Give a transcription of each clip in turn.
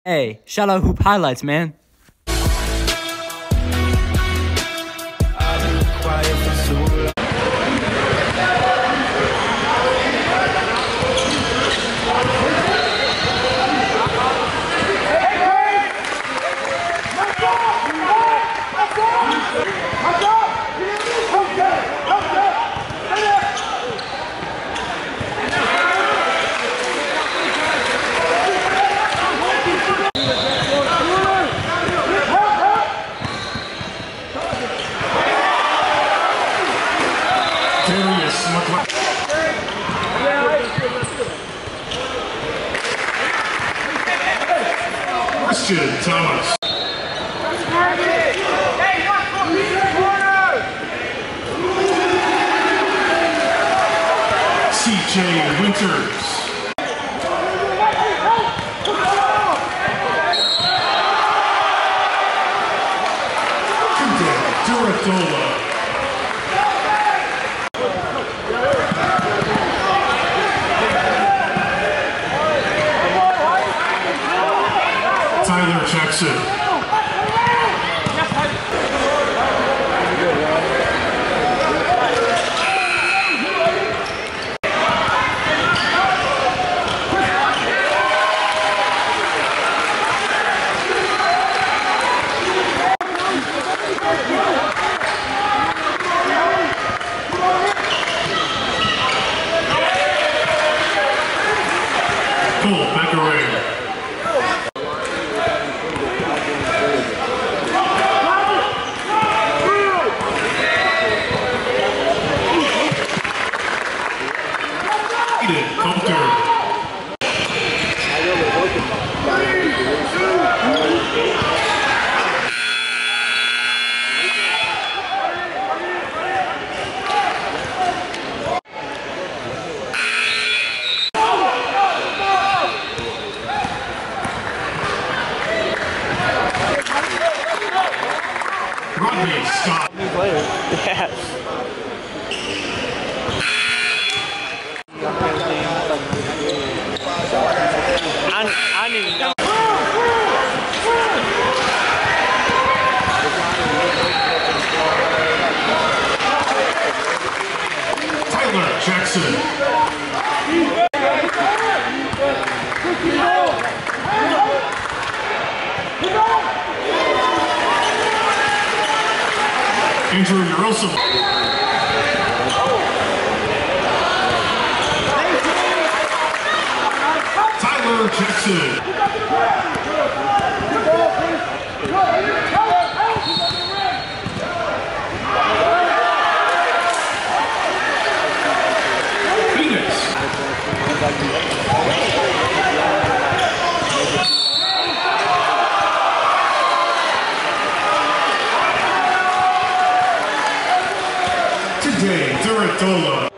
Hey, shout out Hoop Highlights, man. Christian Thomas. CJ Winters. Duradola. Tyler Jackson. Cole Beckeray. Rodney Scott. New player. Yes. I need to know. Tyler Jackson. Andrew Yarosa. Tyler Jackson. Phoenix. Today, Duradola.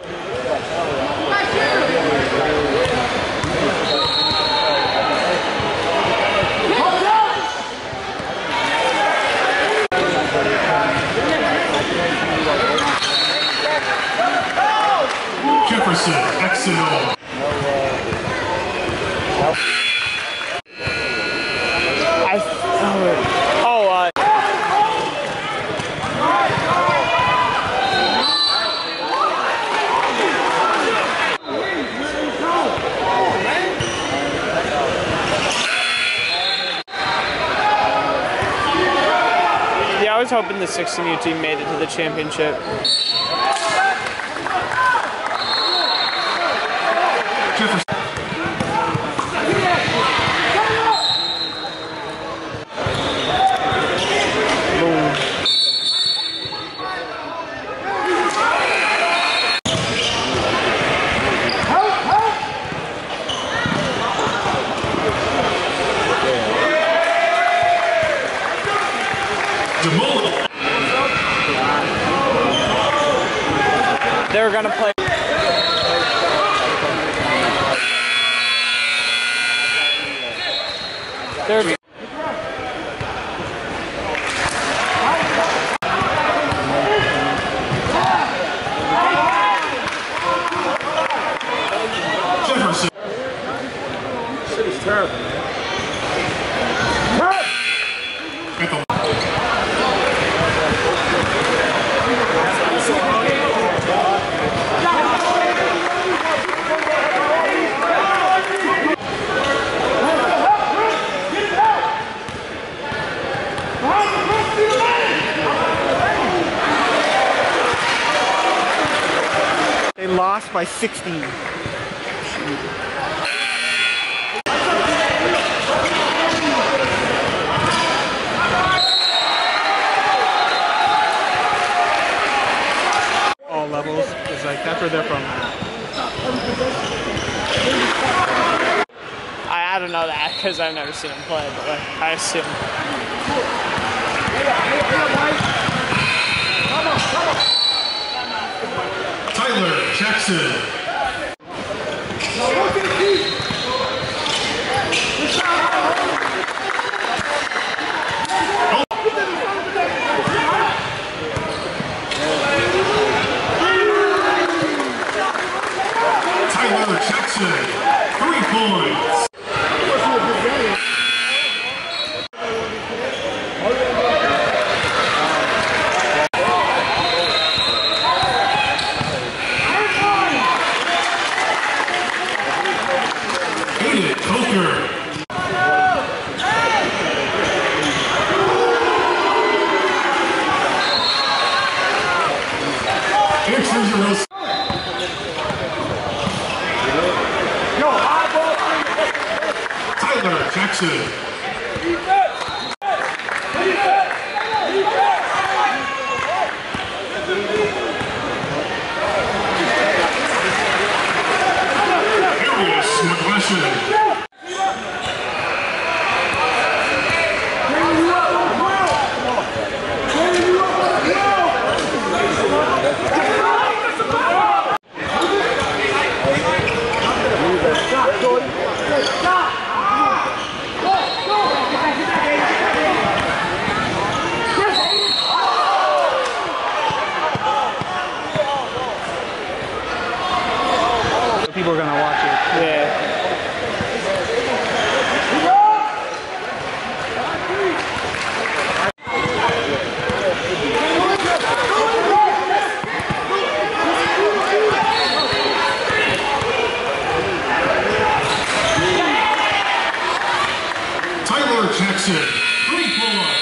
Jefferson, Exino. Yeah, I was hoping the 16U team made it to the championship. Jefferson. They were gonna play. They're Jefferson. Shit is terrible, man. lost by 16. All levels, it's like that's where they're from. I don't know that because I've never seen him play, but like, I assume. Tyler Jackson. Tyler Jackson, 3 points. Hayden Coker. Tyler Jackson. Darius McGlashan. People are gonna watch it. Yeah. Tyler Jackson, 3 points.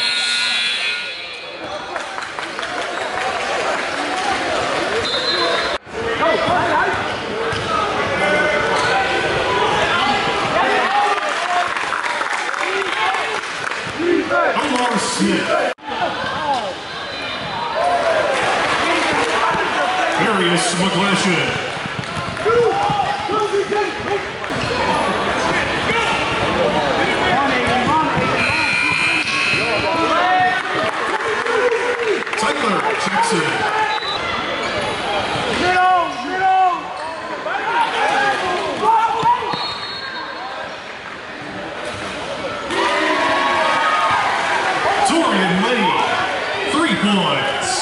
Omar Smith. Darius McGlashan. Tyler Jackson. Torian Lee, 3 points.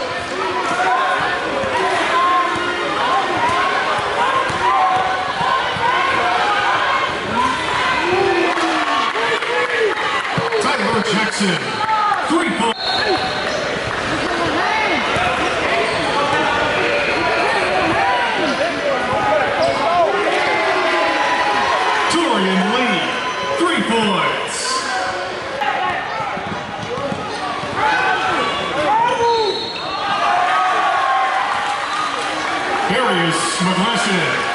Tyler Jackson, 3 points. Torian Lee, 3 points. Darius McGlashan.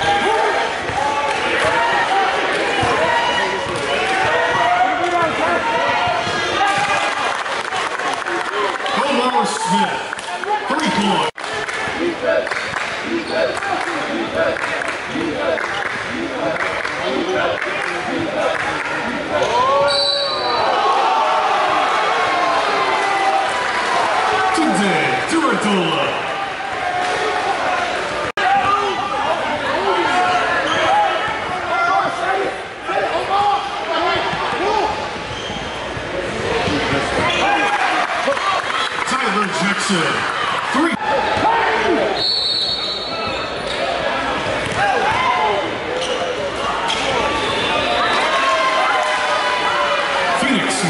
Omar Smith, 3 points. Tunde Duradola. Tyler Jackson, 3. Phoenix.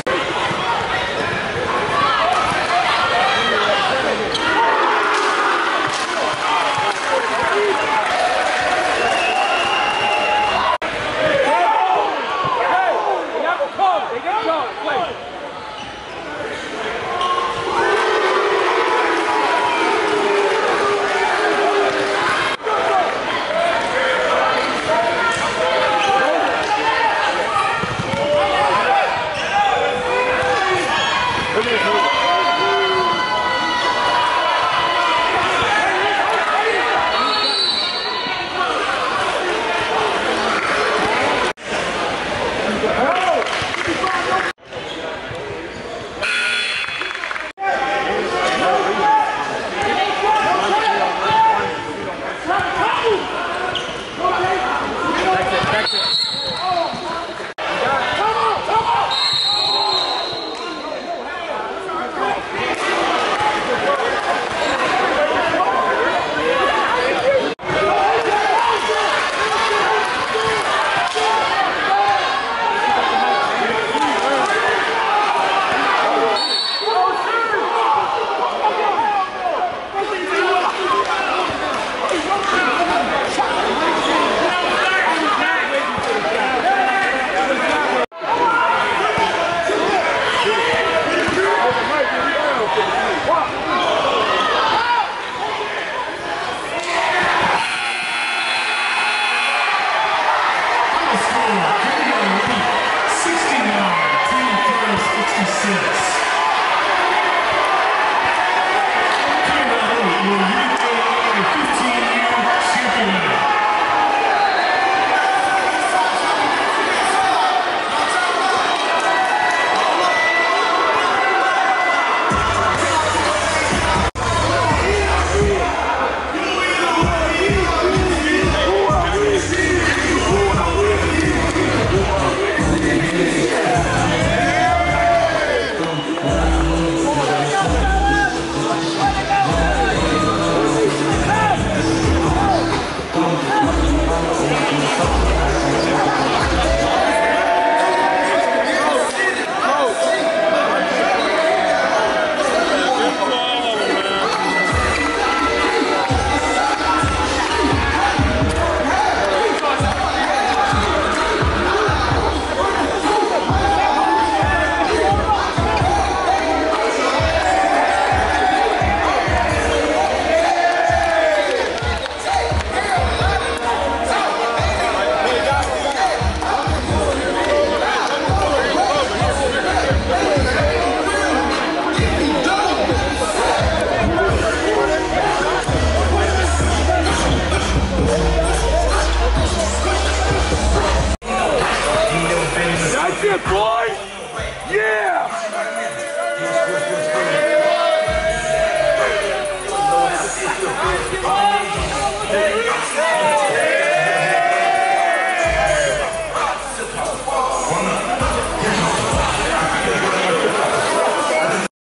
Wow.